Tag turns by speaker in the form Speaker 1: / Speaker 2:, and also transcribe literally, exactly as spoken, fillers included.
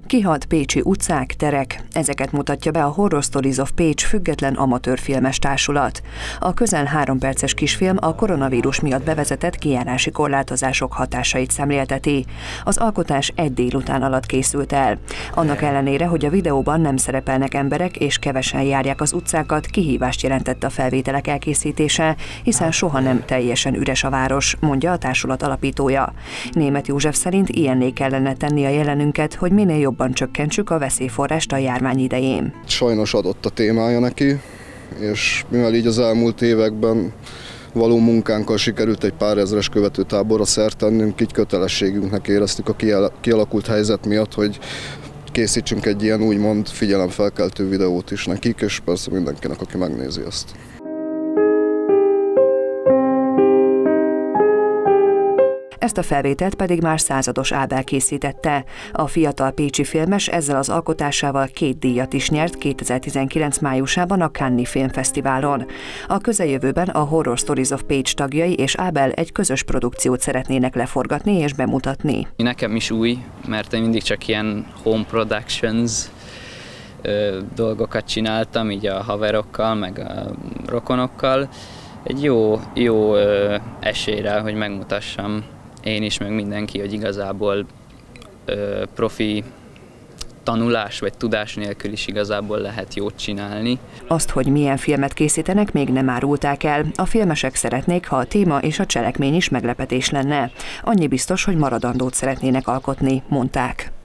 Speaker 1: Kihalt pécsi utcák, terek, ezeket mutatja be a Horror Stories of Pécs független amatőrfilmes társulat. A közel három perces kisfilm a koronavírus miatt bevezetett kijárási korlátozások hatásait szemlélteti. Az alkotás egy délután alatt készült el. Annak ellenére, hogy a videóban nem szerepelnek emberek és kevesen járják az utcákat, kihívást jelentett a felvételek elkészítése, hiszen soha nem teljesen üres a város, mondja a társulat alapítója. Németh József szerint ilyenné kellene tenni a jelenünket, hogy minél jobban csökkentsük a veszélyforrást a járvány idején.
Speaker 2: Sajnos adott a témája neki, és mivel így az elmúlt években való munkánkkal sikerült egy pár ezres követőtáborra szert tennünk, így kötelességünknek éreztük a kialakult helyzet miatt, hogy készítsünk egy ilyen úgymond figyelemfelkeltő videót is nekik, és persze mindenkinek, aki megnézi azt.
Speaker 1: Ezt a felvételt pedig már százados Ábel készítette. A fiatal pécsi filmes ezzel az alkotásával két díjat is nyert kétezer-tizenkilenc májusában a Cannes-i Filmfesztiválon. A közeljövőben a Horror Stories of Pécs tagjai és Ábel egy közös produkciót szeretnének leforgatni és bemutatni.
Speaker 3: Nekem is új, mert én mindig csak ilyen home productions ö, dolgokat csináltam, így a haverokkal, meg a rokonokkal. Egy jó, jó ö, esélyre, hogy megmutassam én is, meg mindenki, hogy igazából ö, profi tanulás vagy tudás nélkül is igazából lehet jót csinálni.
Speaker 1: Azt, hogy milyen filmet készítenek, még nem árulták el. A filmesek szeretnék, ha a téma és a cselekmény is meglepetés lenne. Annyi biztos, hogy maradandót szeretnének alkotni, mondták.